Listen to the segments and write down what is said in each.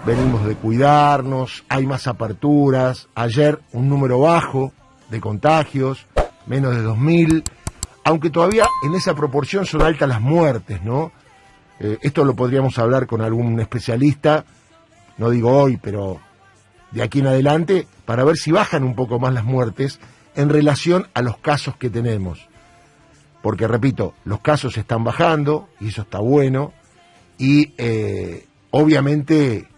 venimos de cuidarnos, hay más aperturas, ayer un número bajo de contagios, menos de 2.000, aunque todavía en esa proporción son altas las muertes, ¿no? Esto lo podríamos hablar con algún especialista, no digo hoy, pero de aquí en adelante, para ver si bajan un poco más las muertes en relación a los casos que tenemos. Porque, repito, los casos están bajando, y eso está bueno, y obviamente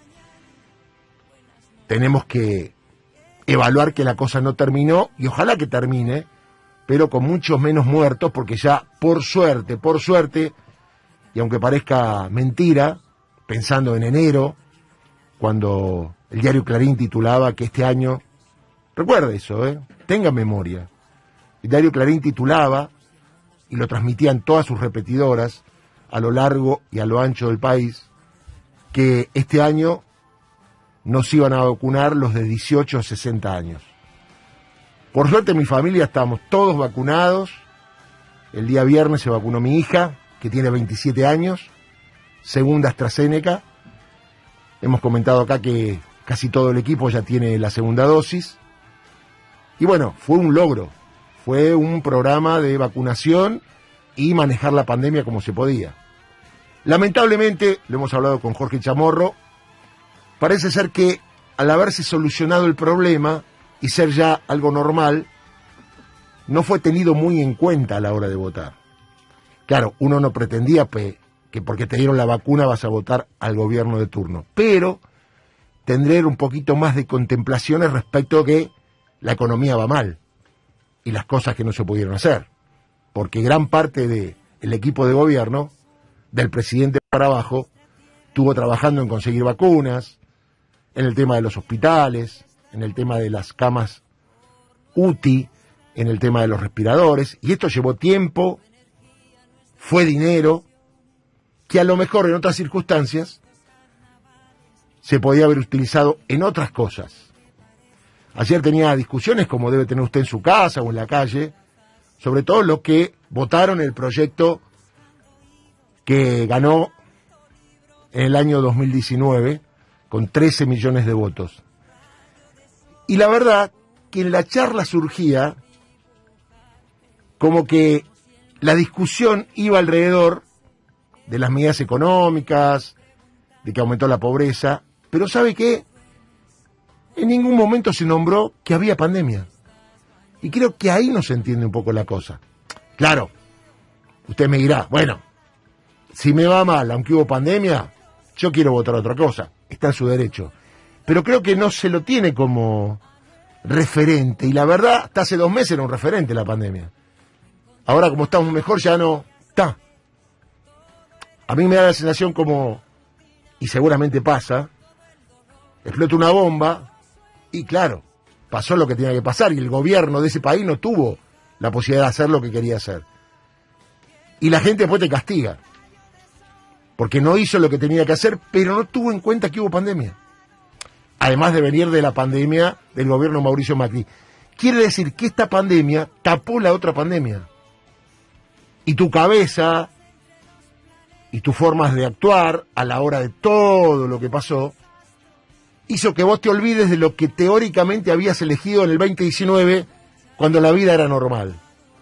tenemos que evaluar que la cosa no terminó, y ojalá que termine, pero con muchos menos muertos, porque ya, por suerte, y aunque parezca mentira, pensando en enero, cuando el diario Clarín titulaba que este año, recuerde eso, tenga memoria, el diario Clarín titulaba, y lo transmitían todas sus repetidoras, a lo largo y a lo ancho del país, que este año nos iban a vacunar los de 18 a 60 años. Por suerte en mi familia estamos todos vacunados. El día viernes se vacunó mi hija, que tiene 27 años, segunda AstraZeneca. Hemos comentado acá que casi todo el equipo ya tiene la segunda dosis. Y bueno, fue un logro, fue un programa de vacunación y manejar la pandemia como se podía. Lamentablemente, lo hemos hablado con Jorge Chamorro, parece ser que al haberse solucionado el problema y ser ya algo normal, no fue tenido muy en cuenta a la hora de votar. Claro, uno no pretendía que porque te dieron la vacuna vas a votar al gobierno de turno, pero tendré un poquito más de contemplaciones respecto a que la economía va mal y las cosas que no se pudieron hacer, porque gran parte del equipo de gobierno, del presidente para abajo, estuvo trabajando en conseguir vacunas, en el tema de los hospitales, en el tema de las camas UTI, en el tema de los respiradores, y esto llevó tiempo, fue dinero, que a lo mejor en otras circunstancias se podía haber utilizado en otras cosas. Ayer tenía discusiones, como debe tener usted en su casa o en la calle, sobre todo los que votaron el proyecto que ganó en el año 2019 con 13 millones de votos. Y la verdad que en la charla surgía como que la discusión iba alrededor de las medidas económicas, de que aumentó la pobreza, pero ¿sabe qué? En ningún momento se nombró que había pandemia. Y creo que ahí no se entiende un poco la cosa. Claro, usted me dirá, bueno, si me va mal, aunque hubo pandemia, yo quiero votar otra cosa, está en su derecho. Pero creo que no se lo tiene como referente, y la verdad, hasta hace 2 meses era un referente la pandemia. Ahora, como estamos mejor, ya no está. A mí me da la sensación como, y seguramente pasa, explota una bomba, y claro, pasó lo que tenía que pasar, y el gobierno de ese país no tuvo la posibilidad de hacer lo que quería hacer. Y la gente después te castiga, porque no hizo lo que tenía que hacer, pero no tuvo en cuenta que hubo pandemia. Además de venir de la pandemia del gobierno Mauricio Macri. Quiere decir que esta pandemia tapó la otra pandemia. Y tu cabeza y tus formas de actuar a la hora de todo lo que pasó hizo que vos te olvides de lo que teóricamente habías elegido en el 2019 cuando la vida era normal.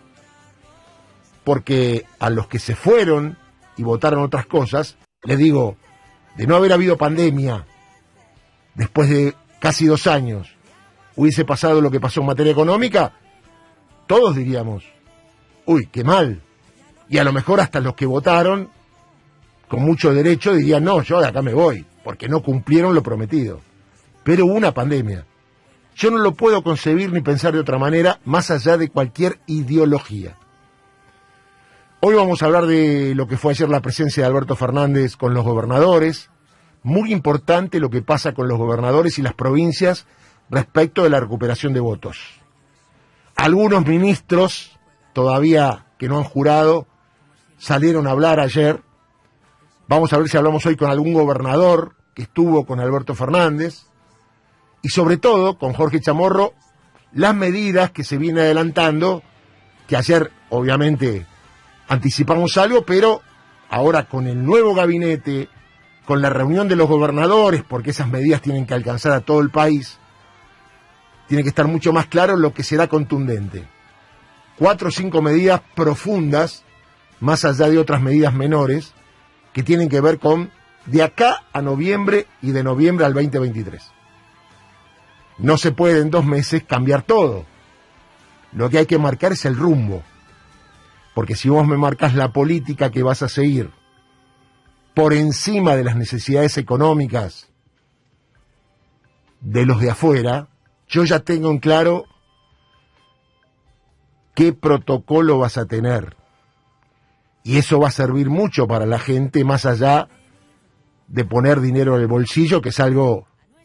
Porque a los que se fueron y votaron otras cosas, les digo, de no haber habido pandemia, después de casi 2 años, hubiese pasado lo que pasó en materia económica, todos diríamos, uy, qué mal. Y a lo mejor hasta los que votaron, con mucho derecho, dirían, no, yo de acá me voy, porque no cumplieron lo prometido. Pero hubo una pandemia. Yo no lo puedo concebir ni pensar de otra manera, más allá de cualquier ideología. Hoy vamos a hablar de lo que fue ayer la presencia de Alberto Fernández con los gobernadores. Muy importante lo que pasa con los gobernadores y las provincias respecto de la recuperación de votos. Algunos ministros, todavía que no han jurado, salieron a hablar ayer. Vamos a ver si hablamos hoy con algún gobernador que estuvo con Alberto Fernández. Y sobre todo, con Jorge Chamorro, las medidas que se vienen adelantando, que ayer, obviamente, anticipamos algo, pero ahora con el nuevo gabinete, con la reunión de los gobernadores, porque esas medidas tienen que alcanzar a todo el país, tiene que estar mucho más claro lo que será contundente. 4 o 5 medidas profundas, más allá de otras medidas menores, que tienen que ver con de acá a noviembre y de noviembre al 2023. No se puede en 2 meses cambiar todo. Lo que hay que marcar es el rumbo. Porque si vos me marcas la política que vas a seguir por encima de las necesidades económicas de los de afuera, yo ya tengo en claro qué protocolo vas a tener. Y eso va a servir mucho para la gente, más allá de poner dinero en el bolsillo, que es algo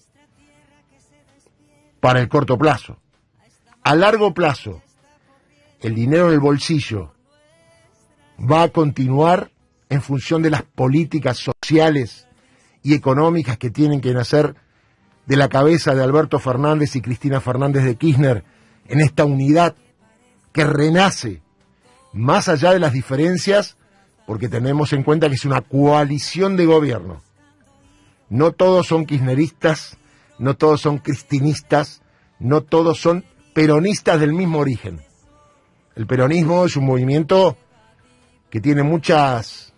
para el corto plazo. A largo plazo, el dinero en el bolsillo va a continuar en función de las políticas sociales y económicas que tienen que nacer de la cabeza de Alberto Fernández y Cristina Fernández de Kirchner en esta unidad que renace más allá de las diferencias, porque tenemos en cuenta que es una coalición de gobierno. No todos son kirchneristas, no todos son cristinistas, no todos son peronistas del mismo origen. El peronismo es un movimiento que tiene muchas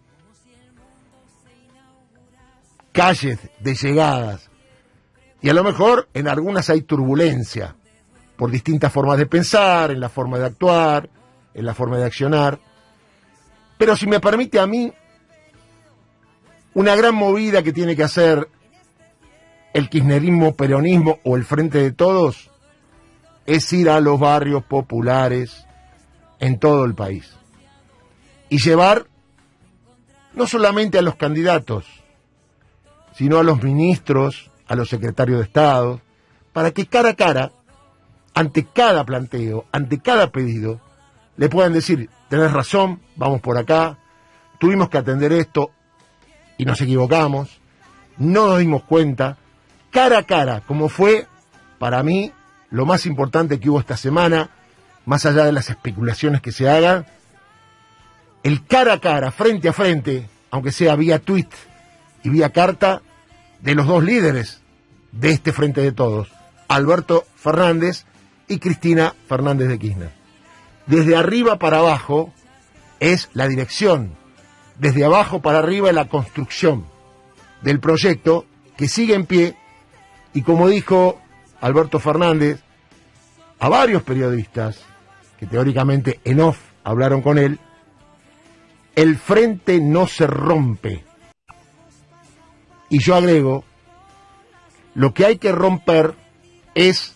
calles de llegadas, y a lo mejor en algunas hay turbulencia, por distintas formas de pensar, en la forma de actuar, en la forma de accionar. Pero si me permite a mí, una gran movida que tiene que hacer el kirchnerismo, peronismo o el Frente de Todos es ir a los barrios populares en todo el país y llevar no solamente a los candidatos, sino a los ministros, a los secretarios de Estado, para que cara a cara, ante cada planteo, ante cada pedido, le puedan decir: tenés razón, vamos por acá, tuvimos que atender esto y nos equivocamos, no nos dimos cuenta, cara a cara, como fue para mí lo más importante que hubo esta semana, más allá de las especulaciones que se hagan, el cara a cara, frente a frente, aunque sea vía tweet y vía carta, de los 2 líderes de este Frente de Todos, Alberto Fernández y Cristina Fernández de Kirchner. Desde arriba para abajo es la dirección, desde abajo para arriba es la construcción del proyecto que sigue en pie, y como dijo Alberto Fernández a varios periodistas que teóricamente en off hablaron con él, el frente no se rompe. Y yo agrego, lo que hay que romper es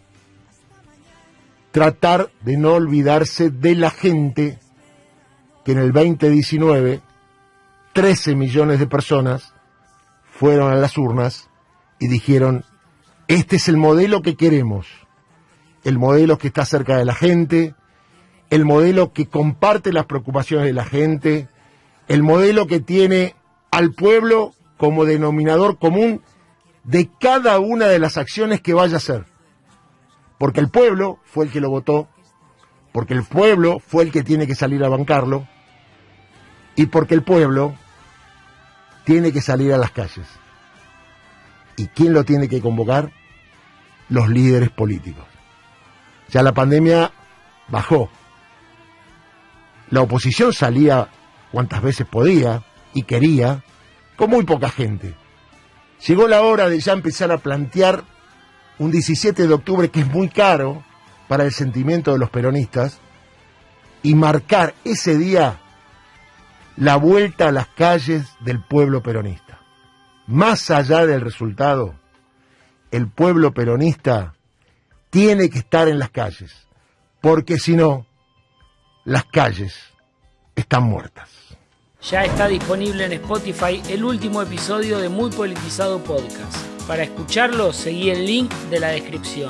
tratar de no olvidarse de la gente que en el 2019 13 millones de personas fueron a las urnas y dijeron: este es el modelo que queremos, el modelo que está cerca de la gente, el modelo que comparte las preocupaciones de la gente, el modelo que tiene al pueblo como denominador común de cada una de las acciones que vaya a hacer. Porque el pueblo fue el que lo votó, porque el pueblo fue el que tiene que salir a bancarlo, y porque el pueblo tiene que salir a las calles. ¿Y quién lo tiene que convocar? Los líderes políticos. Ya la pandemia bajó. La oposición salía cuantas veces podía y quería, con muy poca gente. Llegó la hora de ya empezar a plantear un 17 de octubre que es muy caro para el sentimiento de los peronistas, y marcar ese día la vuelta a las calles del pueblo peronista. Más allá del resultado, el pueblo peronista tiene que estar en las calles, porque si no, las calles están muertas. Ya está disponible en Spotify el último episodio de Muy Politizado Podcast. Para escucharlo, seguí el link de la descripción.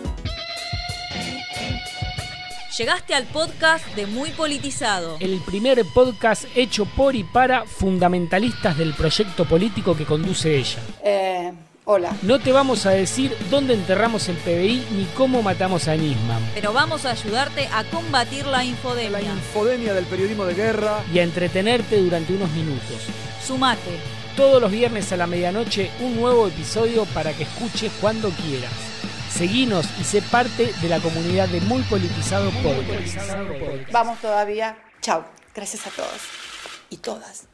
Llegaste al podcast de Muy Politizado. El primer podcast hecho por y para fundamentalistas del proyecto político que conduce ella. Hola. No te vamos a decir dónde enterramos el PBI ni cómo matamos a Nisman. Pero vamos a ayudarte a combatir la infodemia. La infodemia del periodismo de guerra. Y a entretenerte durante unos minutos. Sumate. Todos los viernes a la medianoche un nuevo episodio para que escuches cuando quieras. Seguinos y sé parte de la comunidad de Muy Politizado Podcast. Vamos todavía. Chau. Gracias a todos y todas.